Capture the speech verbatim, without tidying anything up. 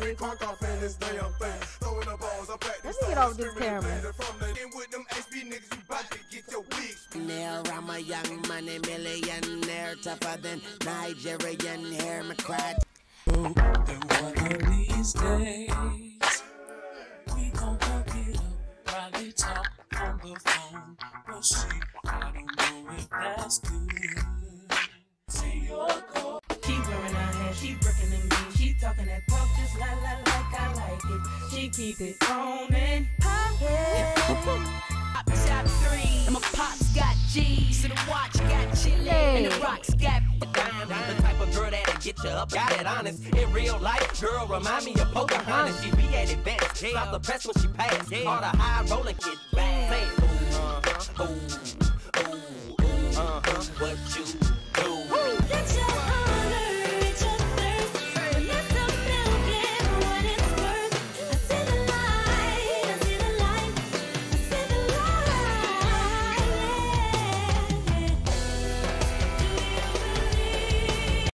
ain't parked off in this damn thing. Throwing the balls up at Let me get off this camera. With them H B niggas, you bout to get your wigs. There, I'm a young money millionaire, tougher than Nigerian hair, my cry. And one of these days, we gon' hook it up, probably talk on the phone. We'll see, I don't know if that's good. See your call. She wearing her hair, she bricking and me. She talking that talk just la la like I like it. She keep it on and poppin'. Top three, and my pops got G's, so the watch got chillin', and the rocks got dime. The type of girl that'll get you up, got it honest. In real life, girl remind me of Pocahontas. She be at advance, stop the press when she pass. All the high rollin' get bad. Say, ooh, uh-huh, ooh, ooh, ooh, uh-huh, what you